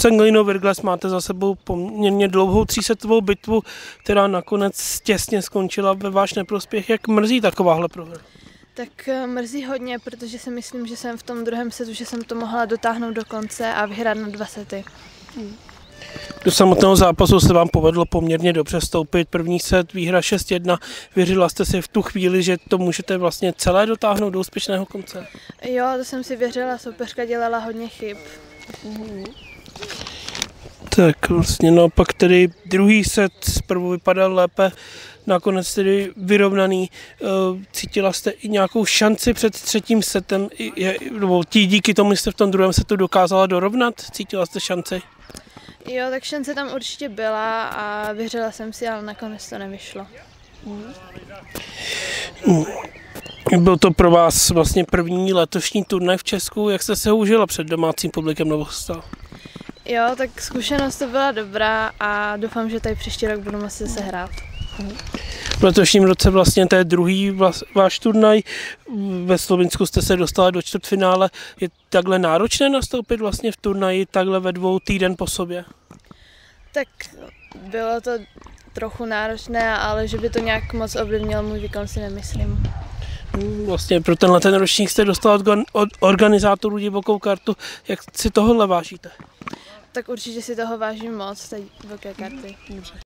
St. Galeno Wirgles máte za sebou poměrně dlouhou třísetovou bitvu, která nakonec těsně skončila ve váš neprospěch. Jak mrzí takováhle prohra? Tak mrzí hodně, protože si myslím, že jsem v tom druhém setu, že jsem to mohla dotáhnout do konce a vyhrát na 2 sety. Do samotného zápasu se vám povedlo poměrně dobře vstoupit. První set, výhra 6-1. Věřila jste si v tu chvíli, že to můžete vlastně celé dotáhnout do úspěšného konce? Jo, to jsem si věřila, soupeřka dělala hodně chyb. Tak vlastně no, pak tedy druhý set zprvu vypadal lépe, nakonec tedy vyrovnaný. Cítila jste i nějakou šanci před třetím setem, nebo díky tomu jste v tom druhém setu dokázala dorovnat? Cítila jste šanci? Jo, tak šance tam určitě byla a věřila jsem si, ale nakonec to nevyšlo. Byl to pro vás vlastně první letošní turnaj v Česku. Jak jste se ho užila před domácím publikem nebo stál? Jo, tak zkušenost to byla dobrá a doufám, že tady příští rok budu moci zase hrát. V letošním roce vlastně to je druhý váš turnaj. Ve Slovinsku jste se dostala do čtvrtfinále. Je takhle náročné nastoupit vlastně v turnaji takhle ve 2 týden po sobě? Tak bylo to trochu náročné, ale že by to nějak moc ovlivnilo můj výkon, si nemyslím. Vlastně pro tenhle ten ročník jste dostala od organizátorů divokou kartu. Jak si tohohle vážíte? Tak určitě si toho vážím moc, té divoké karty.